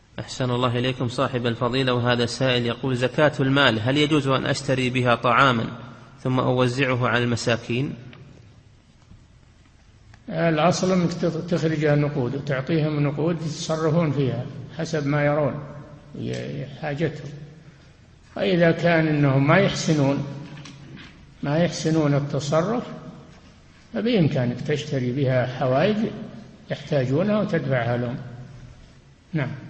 أحسن الله إليكم صاحب الفضيلة. وهذا سائل يقول: زكاة المال هل يجوز أن أشتري بها طعاما ثم أوزعه على المساكين؟ الأصل أنك تخرجها نقود وتعطيهم نقود يتصرفون فيها حسب ما يرون حاجتهم. وإذا كان أنهم ما يحسنون التصرف فبإمكانك تشتري بها حوائج يحتاجونها وتدفعها لهم. نعم.